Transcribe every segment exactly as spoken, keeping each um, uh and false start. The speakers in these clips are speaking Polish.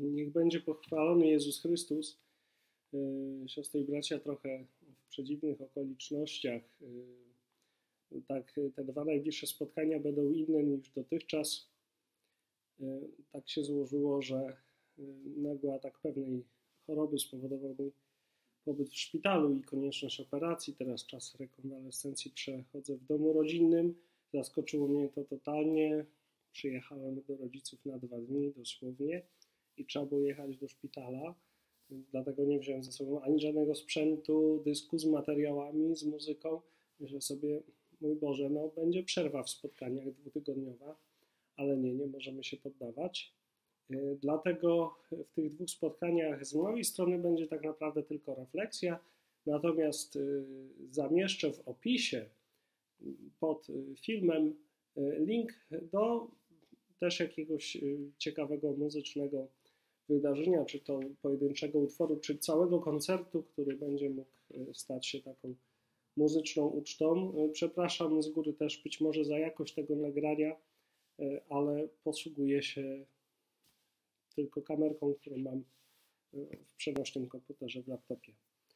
Niech będzie pochwalony Jezus Chrystus. Siostry i bracia, trochę w przedziwnych okolicznościach. Tak, te dwa najbliższe spotkania będą inne niż dotychczas. Tak się złożyło, że nagły atak pewnej choroby spowodował mój pobyt w szpitalu i konieczność operacji. Teraz czas rekonwalescencji przechodzę w domu rodzinnym. Zaskoczyło mnie to totalnie. Przyjechałem do rodziców na dwa dni dosłownie i trzeba było jechać do szpitala. Dlatego nie wziąłem ze sobą ani żadnego sprzętu, dysku z materiałami, z muzyką. Myślę sobie, mój Boże, no będzie przerwa w spotkaniach dwutygodniowa, ale nie, nie możemy się poddawać. Dlatego w tych dwóch spotkaniach z mojej strony będzie tak naprawdę tylko refleksja, natomiast zamieszczę w opisie pod filmem link do też jakiegoś ciekawego muzycznego wydarzenia, czy to pojedynczego utworu, czy całego koncertu, który będzie mógł stać się taką muzyczną ucztą. Przepraszam z góry też być może za jakość tego nagrania, ale posługuję się tylko kamerką, którą mam w przenośnym komputerze w laptopie.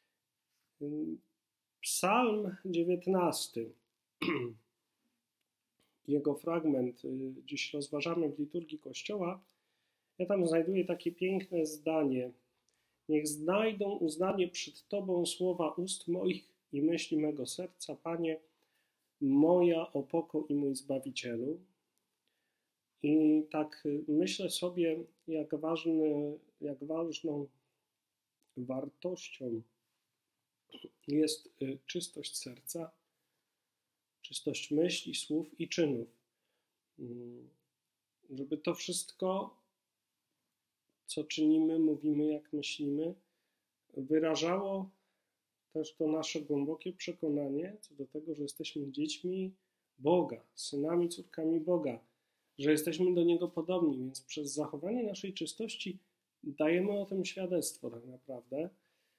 Psalm dziewiętnasty. Jego fragment dziś rozważamy w liturgii Kościoła. Ja tam znajduję takie piękne zdanie. Niech znajdą uznanie przed Tobą słowa ust moich i myśli mego serca, Panie, moja opoko i mój Zbawicielu. I tak myślę sobie, jak, ważny, jak ważną wartością jest czystość serca, czystość myśli, słów i czynów. Żeby to wszystko, co czynimy, mówimy, jak myślimy, wyrażało też to nasze głębokie przekonanie co do tego, że jesteśmy dziećmi Boga, synami, córkami Boga, że jesteśmy do Niego podobni, więc przez zachowanie naszej czystości dajemy o tym świadectwo tak naprawdę.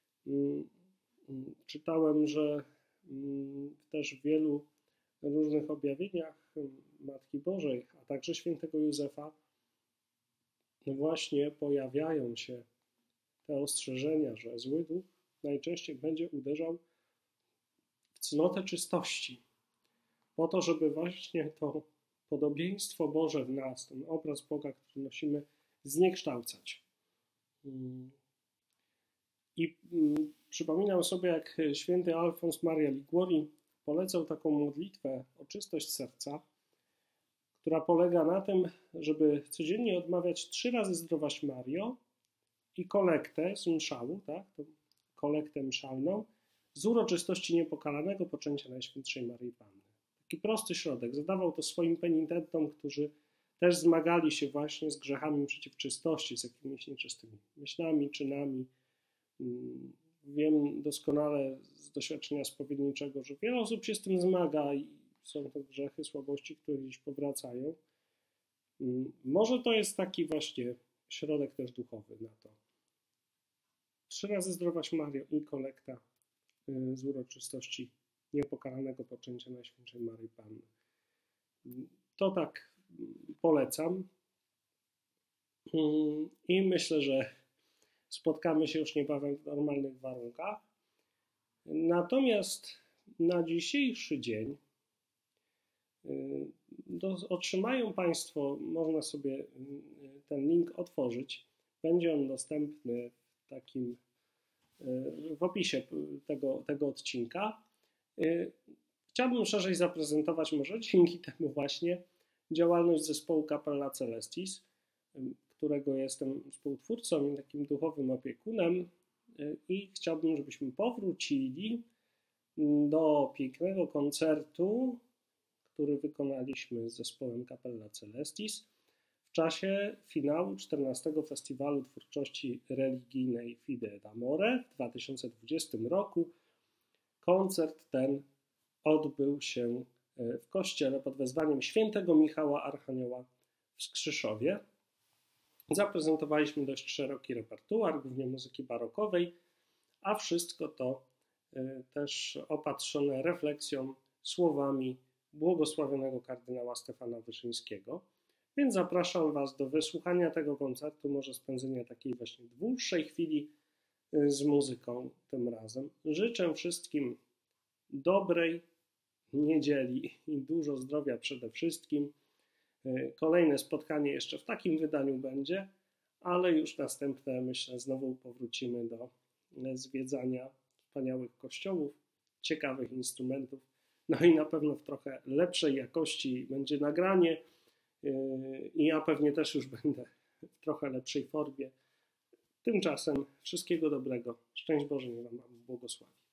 Czytałem, że też w wielu różnych objawieniach Matki Bożej, a także świętego Józefa właśnie pojawiają się te ostrzeżenia, że zły duch najczęściej będzie uderzał w cnotę czystości, po to, żeby właśnie to podobieństwo Boże w nas, ten obraz Boga, który nosimy, zniekształcać. I przypominam sobie, jak święty Alfons Maria Liguori polecał taką modlitwę o czystość serca, która polega na tym, żeby codziennie odmawiać trzy razy Zdrowaś Mario i kolektę z mszału, tak, tą kolektę mszalną, z uroczystości niepokalanego poczęcia Najświętszej Maryi Panny. Taki prosty środek. Zadawał to swoim penitentom, którzy też zmagali się właśnie z grzechami przeciw czystości, z jakimiś nieczystymi myślami, czynami. Wiem doskonale z doświadczenia spowiedniczego, że wiele osób się z tym zmaga i są to grzechy, słabości, które gdzieś powracają. Może to jest taki właśnie środek też duchowy na to. Trzy razy Zdrowaś Mario i kolekta z uroczystości niepokalanego poczęcia Najświętszej Maryi Panny. To tak polecam. I myślę, że spotkamy się już niebawem w normalnych warunkach. Natomiast na dzisiejszy dzień do, otrzymają Państwo, można sobie ten link otworzyć. Będzie on dostępny w takim w opisie tego, tego odcinka. Chciałbym szerzej zaprezentować może dzięki temu właśnie działalność zespołu Cappella Celestis, którego jestem współtwórcą i takim duchowym opiekunem, i chciałbym, żebyśmy powrócili do pięknego koncertu, który wykonaliśmy z zespołem Cappella Celestis w czasie finału czternastego Festiwalu Twórczości Religijnej Fide d'Amore w dwa tysiące dwudziestym roku. Koncert ten odbył się w kościele pod wezwaniem świętego Michała Archanioła w Skrzyszowie. Zaprezentowaliśmy dość szeroki repertuar, głównie muzyki barokowej, a wszystko to też opatrzone refleksją, słowami błogosławionego kardynała Stefana Wyszyńskiego. Więc zapraszam Was do wysłuchania tego koncertu, może spędzenia takiej właśnie dłuższej chwili z muzyką tym razem. Życzę wszystkim dobrej niedzieli i dużo zdrowia przede wszystkim. Kolejne spotkanie jeszcze w takim wydaniu będzie, ale już następne, myślę, znowu powrócimy do zwiedzania wspaniałych kościołów, ciekawych instrumentów, no i na pewno w trochę lepszej jakości będzie nagranie i ja pewnie też już będę w trochę lepszej formie. Tymczasem wszystkiego dobrego. Szczęść Boże, niech Wam błogosławi.